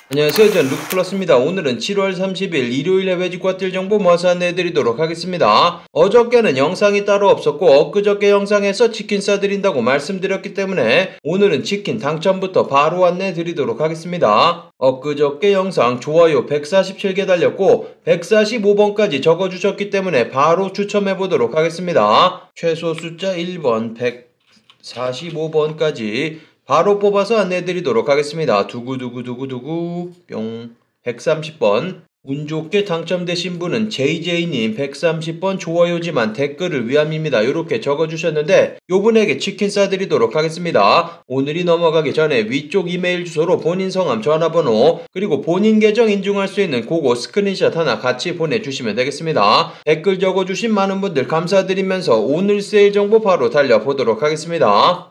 안녕하세요. 저는 루크플러스입니다. 오늘은 7월 30일 일요일 해외 직구तील 정보 모아서 안내해드리도록 하겠습니다. 어저께는 영상이 따로 없었고 엊그저께 영상에서 치킨 싸드린다고 말씀드렸기 때문에 오늘은 치킨 당첨부터 바로 안내해드리도록 하겠습니다. 엊그저께 영상 좋아요 147개 달렸고 145번까지 적어주셨기 때문에 바로 추첨해보도록 하겠습니다. 최소 숫자 1번 145번까지 바로 뽑아서 안내해드리도록 하겠습니다. 두구두구두구두구 뿅 130번 운 좋게 당첨되신 분은 JJ님 130번 좋아요지만 댓글을 위함입니다. 이렇게 적어주셨는데 요분에게 치킨 싸드리도록 하겠습니다. 오늘이 넘어가기 전에 위쪽 이메일 주소로 본인 성함 전화번호 그리고 본인 계정 인증할 수 있는 그거 스크린샷 하나 같이 보내주시면 되겠습니다. 댓글 적어주신 많은 분들 감사드리면서 오늘 세일 정보 바로 달려보도록 하겠습니다.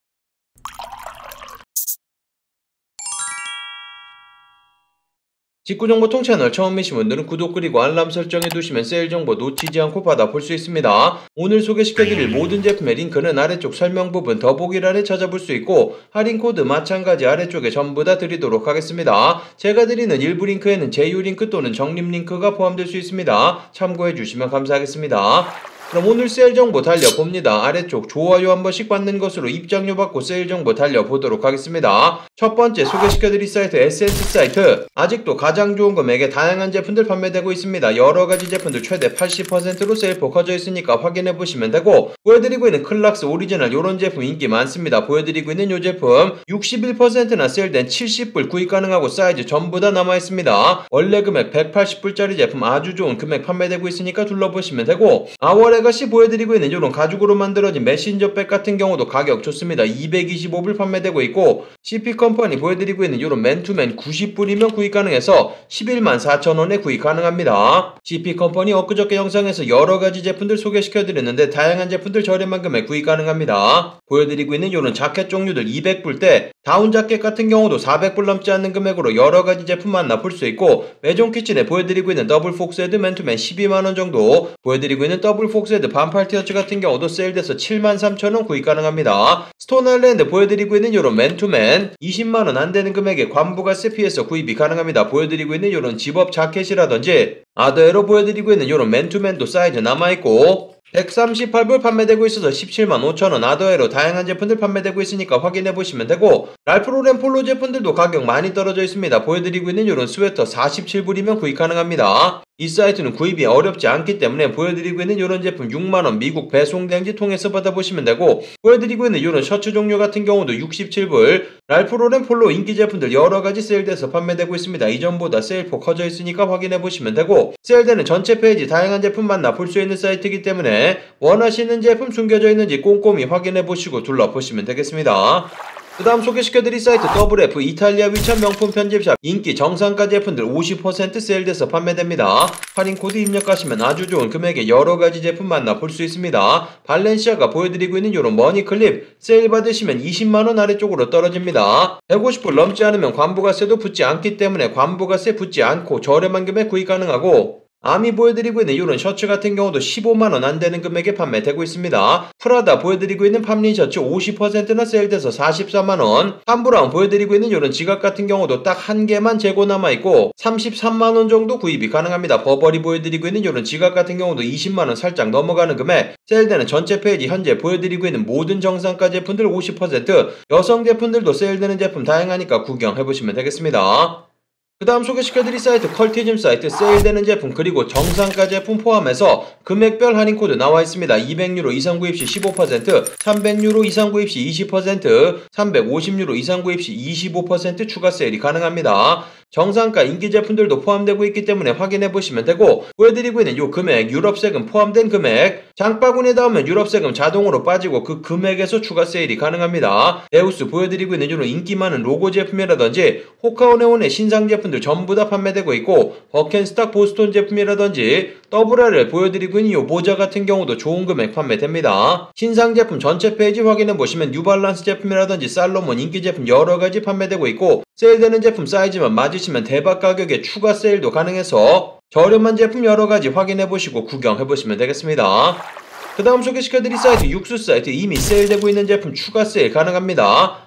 직구정보통 채널 처음이신 분들은 구독 그리고 알람 설정해두시면 세일 정보 놓치지 않고 받아볼 수 있습니다. 오늘 소개시켜드릴 모든 제품의 링크는 아래쪽 설명 부분 더보기란에 찾아볼 수 있고 할인 코드 마찬가지 아래쪽에 전부 다 드리도록 하겠습니다. 제가 드리는 일부 링크에는 제휴 링크 또는 적립 링크가 포함될 수 있습니다. 참고해주시면 감사하겠습니다. 그럼 오늘 세일 정보 달려봅니다. 아래쪽 좋아요 한 번씩 받는 것으로 입장료 받고 세일 정보 달려보도록 하겠습니다. 첫 번째 소개시켜드릴 사이트 에센스 사이트. 아직도 가장 좋은 금액에 다양한 제품들 판매되고 있습니다. 여러가지 제품들 최대 80%로 세일폭 커져 있으니까 확인해보시면 되고 보여드리고 있는 클락스 오리지널 요런 제품 인기 많습니다. 보여드리고 있는 요 제품 61%나 세일된 70불 구입 가능하고 사이즈 전부 다 남아있습니다. 원래 금액 180불짜리 제품 아주 좋은 금액 판매되고 있으니까 둘러보시면 되고 아워레가시 보여드리고 있는 이런 가죽으로 만들어진 메신저백 같은 경우도 가격 좋습니다. 225불 판매되고 있고 CP컴퍼니 보여드리고 있는 이런 맨투맨 90불이면 구입 가능해서 11만 4천원에 구입 가능합니다. CP컴퍼니 엊그저께 영상에서 여러가지 제품들 소개시켜드렸는데 다양한 제품들 저렴한 금액 구입 가능합니다. 보여드리고 있는 이런 자켓 종류들 200불대 다운 자켓 같은 경우도 400불 넘지 않는 금액으로 여러가지 제품 만나볼 수 있고 메종 키친에 보여드리고 있는 더블 폭스헤드 맨투맨 12만원 정도 보여드리고 있는 더블 폭스헤드 반팔 티셔츠 같은 경우도 세일돼서 73,000원 구입 가능합니다. 스톤아일랜드 보여드리고 있는 이런 맨투맨 20만원 안되는 금액에 관부가세 피해서 구입이 가능합니다. 보여드리고 있는 이런 집업 자켓이라든지 아더에로 보여드리고 있는 이런 맨투맨도 사이즈 남아있고 138불 판매되고 있어서 17만 5천원 아더에로 다양한 제품들 판매되고 있으니까 확인해보시면 되고 랄프로렌 폴로 제품들도 가격 많이 떨어져 있습니다. 보여드리고 있는 이런 스웨터 47불이면 구입 가능합니다. 이 사이트는 구입이 어렵지 않기 때문에 보여드리고 있는 이런 제품 6만원 미국 배송대행지 통해서 받아보시면 되고 보여드리고 있는 이런 셔츠 종류 같은 경우도 67불 랄프로렌 폴로 인기 제품들 여러가지 세일돼서 판매되고 있습니다. 이전보다 세일폭 커져 있으니까 확인해보시면 되고 세일되는 전체 페이지 다양한 제품 만나볼 수 있는 사이트이기 때문에 원하시는 제품 숨겨져 있는지 꼼꼼히 확인해보시고 둘러보시면 되겠습니다. 그 다음 소개시켜드릴 사이트 WF 이탈리아 위치한 명품 편집샵 인기 정상가 제품들 50% 세일돼서 판매됩니다. 할인코드 입력하시면 아주 좋은 금액의 여러가지 제품 만나볼 수 있습니다. 발렌시아가 보여드리고 있는 이런 머니클립 세일 받으시면 20만원 아래쪽으로 떨어집니다. 150불 넘지 않으면 관부가세도 붙지 않기 때문에 관부가세 붙지 않고 저렴한 금액 구입 가능하고 아미 보여드리고 있는 이런 셔츠 같은 경우도 15만원 안되는 금액에 판매되고 있습니다. 프라다 보여드리고 있는 팜린 셔츠 50%나 세일돼서 44만원 함브라운 보여드리고 있는 이런 지갑 같은 경우도 딱 한 개만 재고 남아있고 33만원 정도 구입이 가능합니다. 버버리 보여드리고 있는 이런 지갑 같은 경우도 20만원 살짝 넘어가는 금액 세일되는 전체 페이지 현재 보여드리고 있는 모든 정상가 제품들 50% 여성 제품들도 세일되는 제품 다양하니까 구경해보시면 되겠습니다. 그 다음 소개시켜드릴 사이트 컬티즘 사이트 세일되는 제품 그리고 정상가 제품 포함해서 금액별 할인코드 나와있습니다. 200유로 이상 구입시 15%, 300유로 이상 구입시 20%, 350유로 이상 구입시 25% 추가 세일이 가능합니다. 정상가 인기 제품들도 포함되고 있기 때문에 확인해보시면 되고 보여드리고 있는 요 금액 유럽세금 포함된 금액 장바구니에 닿으면 유럽세금 자동으로 빠지고 그 금액에서 추가 세일이 가능합니다. 에우스 보여드리고 있는 이런 인기 많은 로고 제품이라든지 호카오네온의 신상 제품들 전부 다 판매되고 있고 버켄스탁 보스톤 제품이라든지 WR을 보여드리고 있는 이 모자 같은 경우도 좋은 금액 판매됩니다. 신상 제품 전체 페이지 확인해보시면 뉴발란스 제품이라든지 살로몬 인기 제품 여러가지 판매되고 있고 세일되는 제품 사이즈만 맞으시면 대박 가격에 추가 세일도 가능해서 저렴한 제품 여러가지 확인해보시고 구경해보시면 되겠습니다. 그 다음 소개시켜드릴 사이트 육수 사이트 이미 세일되고 있는 제품 추가 세일 가능합니다.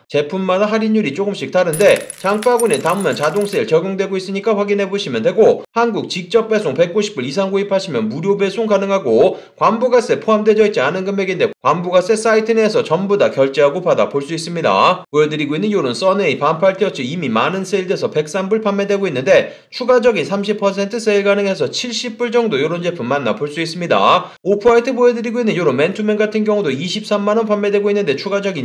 제품마다 할인율이 조금씩 다른데 장바구니에 담으면 자동 세일 적용되고 있으니까 확인해 보시면 되고, 한국 직접 배송 190불 이상 구입하시면 무료 배송 가능하고, 관부가세 포함되어 있지 않은 금액인데 관부가세 사이트 내에서 전부 다 결제하고 받아 볼 수 있습니다. 보여드리고 있는 요런 써네이 반팔 티셔츠 이미 많은 세일돼서 103불 판매되고 있는데 추가적인 30% 세일 가능해서 70불 정도 요런 제품 만나볼 수 있습니다. 오프화이트 보여드리고 있는 요런 맨투맨 같은 경우도 23만원 판매되고 있는데 추가적인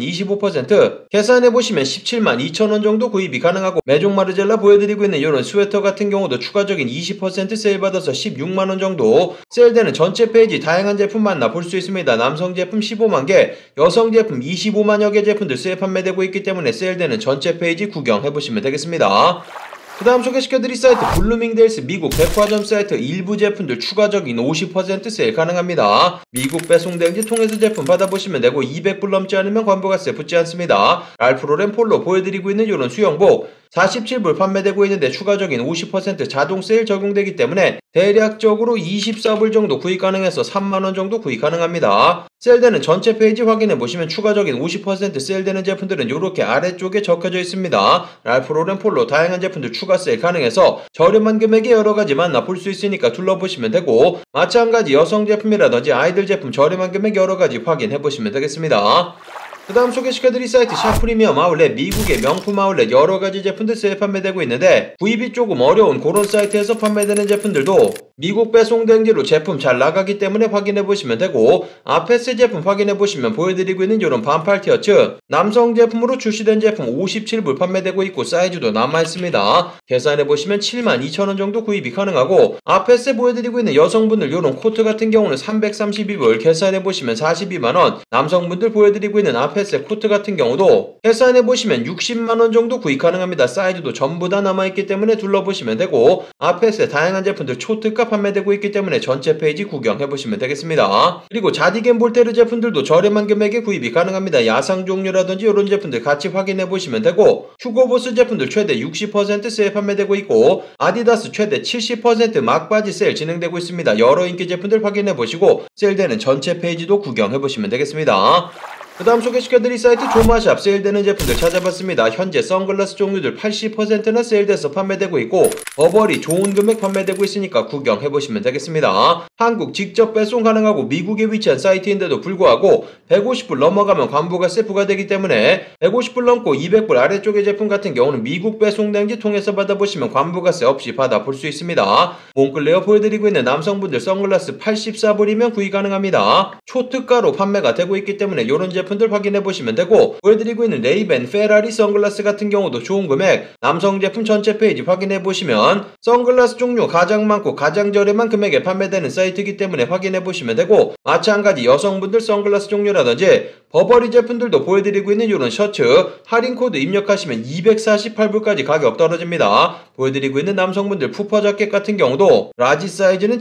25% 계산해보시면 17만 2천원 정도 구입이 가능하고, 메종 마르젤라 보여드리고 있는 요런 스웨터 같은 경우도 추가적인 20% 세일 받아서 16만원 정도 세일되는 전체 페이지 다양한 제품 만나볼 수 있습니다. 남성 제품 15만개, 여성 제품 25만여개 제품들 세일 판매되고 있기 때문에 세일되는 전체 페이지 구경해보시면 되겠습니다. 그 다음 소개시켜드릴 사이트 블루밍데일스 미국 백화점 사이트 일부 제품들 추가적인 50% 세일 가능합니다. 미국 배송대행지 통해서 제품 받아보시면 되고 200불 넘지 않으면 관부가세 붙지 않습니다. 랄프로렌 폴로 보여드리고 있는 이런 수영복 47불 판매되고 있는데 추가적인 50% 자동 세일 적용되기 때문에 대략적으로 24불 정도 구입 가능해서 3만원 정도 구입 가능합니다. 세일되는 전체 페이지 확인해보시면 추가적인 50% 세일되는 제품들은 이렇게 아래쪽에 적혀져 있습니다. 랄프로렌 폴로 다양한 제품들 추가 세일 가능해서 저렴한 금액에 여러가지 만나볼 수 있으니까 둘러보시면 되고, 마찬가지 여성 제품이라든지 아이들 제품 저렴한 금액 여러가지 확인해보시면 되겠습니다. 그 다음 소개시켜드릴 사이트 샵프리미엄 아울렛 미국의 명품 아울렛 여러가지 제품들 세일 판매되고 있는데, 구입이 조금 어려운 그런 사이트에서 판매되는 제품들도 미국 배송대행지로 제품 잘 나가기 때문에 확인해보시면 되고, 아페스 제품 확인해보시면 보여드리고 있는 이런 반팔 티셔츠 남성 제품으로 출시된 제품 57불 판매되고 있고 사이즈도 남아있습니다. 계산해보시면 7만 2천원 정도 구입이 가능하고, 아페스 보여드리고 있는 여성분들 이런 코트 같은 경우는 332불 계산해보시면 42만원, 남성분들 보여드리고 있는 아페스 코트 같은 경우도 계산해보시면 60만원 정도 구입 가능합니다. 사이즈도 전부 다 남아있기 때문에 둘러보시면 되고, 아페스 다양한 제품들 초특가 판매되고 있기 때문에 전체 페이지 구경해보시면 되겠습니다. 그리고 자디겐 볼테르 제품들도 저렴한 금액에 구입이 가능합니다. 야상 종류라든지 이런 제품들 같이 확인해보시면 되고, 휴고보스 제품들 최대 60% 세일 판매되고 있고, 아디다스 최대 70% 막바지 세일 진행되고 있습니다. 여러 인기 제품들 확인해보시고 세일되는 전체 페이지도 구경해보시면 되겠습니다. 그 다음 소개시켜드릴 사이트 조마샵 세일되는 제품들 찾아봤습니다. 현재 선글라스 종류들 80%나 세일돼서 판매되고 있고, 버버리 좋은 금액 판매되고 있으니까 구경해보시면 되겠습니다. 한국 직접 배송 가능하고 미국에 위치한 사이트인데도 불구하고 150불 넘어가면 관부가세 부과되기 때문에 150불 넘고 200불 아래쪽의 제품 같은 경우는 미국 배송대행지 통해서 받아보시면 관부가세 없이 받아볼 수 있습니다. 몽클레어 보여드리고 있는 남성분들 선글라스 84불이면 구입 가능합니다. 초특가로 판매가 되고 있기 때문에 이런 제품들 확인해보시면 되고, 보여드리고 있는 레이벤, 페라리 선글라스 같은 경우도 좋은 금액 남성 제품 전체 페이지 확인해보시면 선글라스 종류 가장 많고 가장 저렴한 금액에 판매되는 사이트이기 때문에 확인해보시면 되고, 마찬가지 여성분들 선글라스 종류라든지 버버리 제품들도 보여드리고 있는 이런 셔츠 할인 코드 입력하시면 248불까지 가격 떨어집니다. 보여드리고 있는 남성분들 푸퍼 자켓 같은 경우도 라지 사이즈는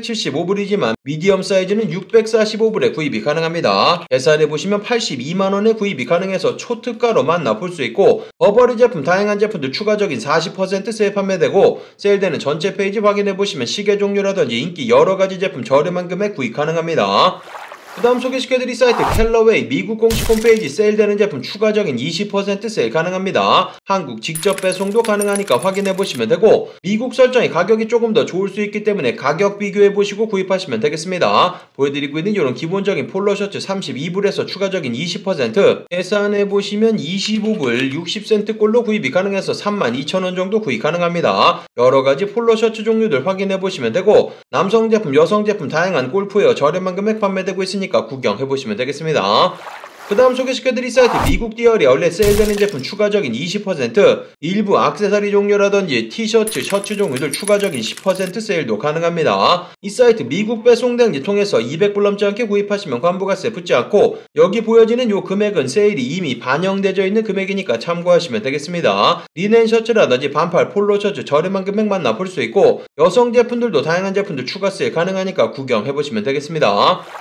775불이지만 미디엄 사이즈는 645불에 구입이 가능합니다. 계산해보시면 82만원에 구입이 가능해서 초특가로 만나볼 수 있고, 버버리 제품 다양한 제품들 추가적인 40% 세일 판매되고, 세일되는 전체 페이지 확인해보시면 시계 종류라든지 인기 여러가지 제품 저렴한 금액 구입 가능합니다. 그 다음 소개시켜드릴 사이트 캘러웨이 미국 공식 홈페이지 세일되는 제품 추가적인 20% 세일 가능합니다. 한국 직접 배송도 가능하니까 확인해보시면 되고, 미국 설정이 가격이 조금 더 좋을 수 있기 때문에 가격 비교해보시고 구입하시면 되겠습니다. 보여드리고 있는 이런 기본적인 폴로 셔츠 32불에서 추가적인 20% 계산해보시면 25불 60센트꼴로 구입이 가능해서 32,000원 정도 구입 가능합니다. 여러가지 폴로 셔츠 종류들 확인해보시면 되고, 남성 제품 여성 제품 다양한 골프웨어 저렴한 금액 판매되고 있으니 구경해보시면 되겠습니다. 그 다음 소개시켜드릴 사이트 미국 디어리 아울렛 세일되는 제품 추가적인 20%, 일부 액세서리 종류라든지 티셔츠, 셔츠 종류들 추가적인 10% 세일도 가능합니다. 이 사이트 미국 배송대행지 통해서 200불 넘지 않게 구입하시면 관부가세 붙지 않고, 여기 보여지는 요 금액은 세일이 이미 반영되어 있는 금액이니까 참고하시면 되겠습니다. 리넨 셔츠라든지 반팔 폴로 셔츠 저렴한 금액 만나볼 수 있고, 여성 제품들도 다양한 제품들 추가 세일 가능하니까 구경해보시면 되겠습니다.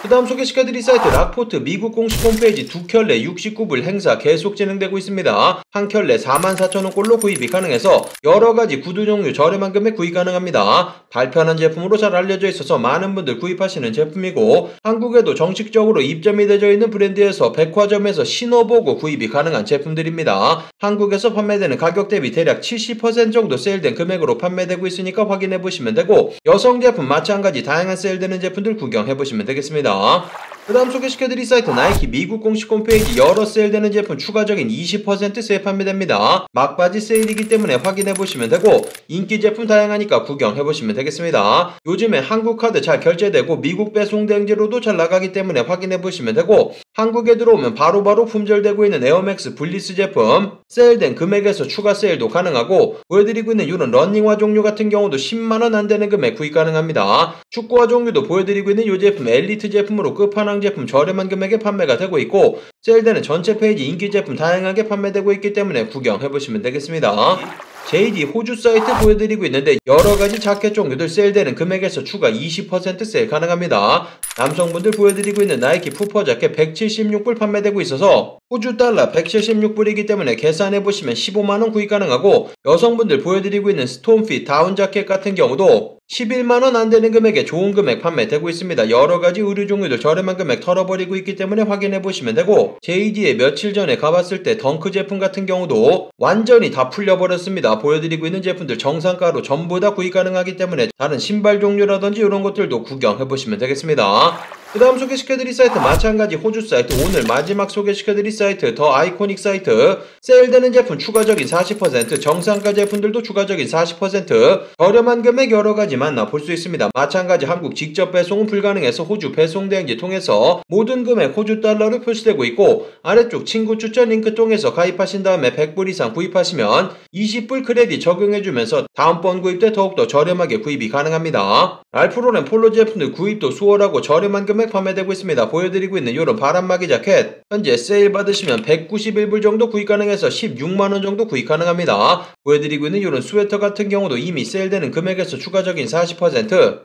그 다음 소개시켜드릴 사이트 락포트 미국 공식 홈페이지 2켤레 69불 행사 계속 진행되고 있습니다. 한 켤레 44,000원꼴로 구입이 가능해서 여러가지 구두 종류 저렴한 금액 구입 가능합니다. 발편한 제품으로 잘 알려져 있어서 많은 분들 구입하시는 제품이고 한국에도 정식적으로 입점이 되어 있는 브랜드에서 백화점에서 신어보고 구입이 가능한 제품들입니다. 한국에서 판매되는 가격 대비 대략 70% 정도 세일된 금액으로 판매되고 있으니까 확인해보시면 되고 여성 제품 마찬가지 다양한 세일되는 제품들 구경해보시면 되겠습니다. 그 다음 소개시켜드릴 사이트 나이키 미국 공식 홈페이지 여러 세일되는 제품 추가적인 20% 세일 판매됩니다. 막바지 세일이기 때문에 확인해보시면 되고 인기 제품 다양하니까 구경해보시면 되겠습니다. 요즘에 한국 카드 잘 결제되고 미국 배송 대행지로도 잘 나가기 때문에 확인해보시면 되고 한국에 들어오면 바로바로 품절되고 있는 에어맥스 블리스 제품 세일된 금액에서 추가 세일도 가능하고 보여드리고 있는 이런 러닝화 종류 같은 경우도 10만원 안되는 금액 구입 가능합니다. 축구화 종류도 보여드리고 있는 이 제품 엘리트 제품으로 끝판왕 제품 저렴한 금액에 판매가 되고 있고 세일되는 전체 페이지 인기 제품 다양하게 판매되고 있기 때문에 구경해보시면 되겠습니다. JD 호주 사이트 보여드리고 있는데 여러가지 자켓 종류들 세일되는 금액에서 추가 20% 세일 가능합니다. 남성분들 보여드리고 있는 나이키 푸퍼 자켓 176불 판매되고 있어서 호주 달러 176불이기 때문에 계산해보시면 15만원 구입 가능하고 여성분들 보여드리고 있는 스톤핏 다운 자켓 같은 경우도 11만원 안되는 금액에 좋은 금액 판매되고 있습니다. 여러가지 의류 종류들 저렴한 금액 털어버리고 있기 때문에 확인해보시면 되고 JD에 며칠 전에 가봤을 때 덩크 제품 같은 경우도 완전히 다 풀려버렸습니다. 보여드리고 있는 제품들 정상가로 전부 다 구입 가능하기 때문에 다른 신발 종류라든지 이런 것들도 구경해보시면 되겠습니다. 그 다음 소개시켜드릴 사이트 마찬가지 호주 사이트 오늘 마지막 소개시켜드릴 사이트 더 아이코닉 사이트 세일되는 제품 추가적인 40% 정상가 제품들도 추가적인 40% 저렴한 금액 여러가지 만나볼 수 있습니다. 마찬가지 한국 직접 배송은 불가능해서 호주 배송 대행지 통해서 모든 금액 호주 달러로 표시되고 있고 아래쪽 친구 추천 링크 통해서 가입하신 다음에 100불 이상 구입하시면 20불 크레딧 적용해주면서 다음번 구입 때 더욱더 저렴하게 구입이 가능합니다. 랄프로렌 폴로 제품들 구입도 수월하고 저렴한 금액 판매되고 있습니다. 보여드리고 있는 이런 바람막이 자켓 현재 세일 받으시면 191불 정도 구입 가능해서 16만원 정도 구입 가능합니다. 보여드리고 있는 이런 스웨터 같은 경우도 이미 세일되는 금액에서 추가적인 40%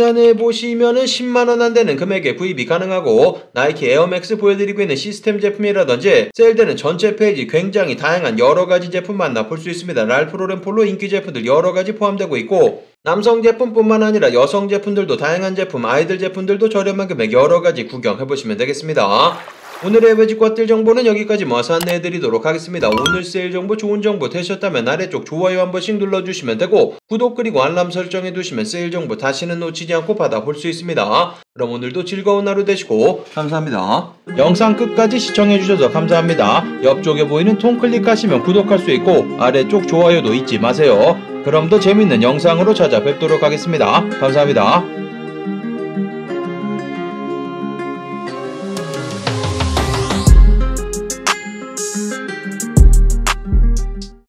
계산해보시면은 10만원 안되는 금액에 구입이 가능하고 나이키 에어맥스 보여드리고 있는 시스템 제품이라든지 세일되는 전체 페이지 굉장히 다양한 여러가지 제품 만나볼 수 있습니다. 랄프로렌 폴로 인기 제품들 여러가지 포함되고 있고 남성 제품뿐만 아니라 여성 제품들도 다양한 제품 아이들 제품들도 저렴한 금액 여러가지 구경해보시면 되겠습니다. 오늘의 외직과뜰 정보는 여기까지 모아서 안내해드리도록 하겠습니다. 오늘 세일 정보 좋은 정보 되셨다면 아래쪽 좋아요 한 번씩 눌러주시면 되고 구독 그리고 알람 설정해두시면 세일 정보 다시는 놓치지 않고 받아볼 수 있습니다. 그럼 오늘도 즐거운 하루 되시고 감사합니다. 영상 끝까지 시청해주셔서 감사합니다. 옆쪽에 보이는 통 클릭하시면 구독할 수 있고 아래쪽 좋아요도 잊지 마세요. 그럼 더 재밌는 영상으로 찾아뵙도록 하겠습니다. 감사합니다.